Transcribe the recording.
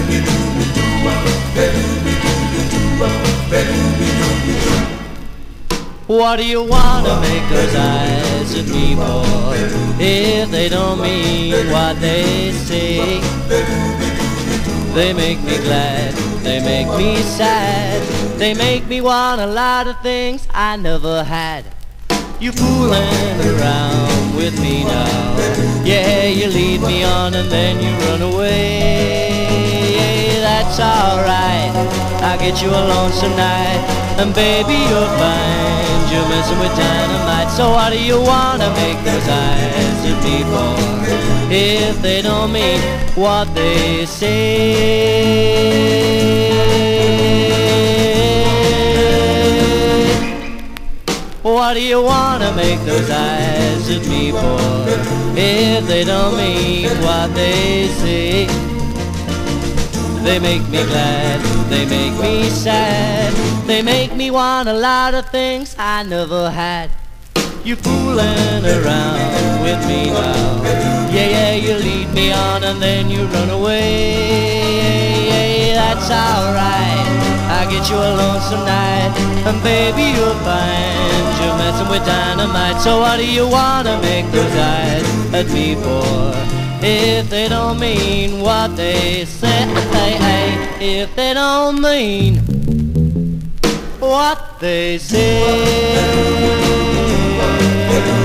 What do you wanna make those eyes at me for, if they don't mean what they say? They make me glad, they make me sad, they make me want a lot of things I never had. You fooling around with me now, yeah, you lead me on and then you run away. That's alright, I'll get you a lonesome night, and baby you're fine, you're messing with dynamite. So what do you wanna make those eyes at me for, if they don't mean what they say? What do you wanna make those eyes at me for, if they don't mean what they say? They make me glad, they make me sad, they make me want a lot of things I never had. You fooling around with me now, yeah, you lead me on and then you run away. That's alright, I'll get you a lonesome night, and baby you'll find you're messing with dynamite. So what do you wanna make those eyes at me for, if they don't mean what they say? If they don't mean what they say.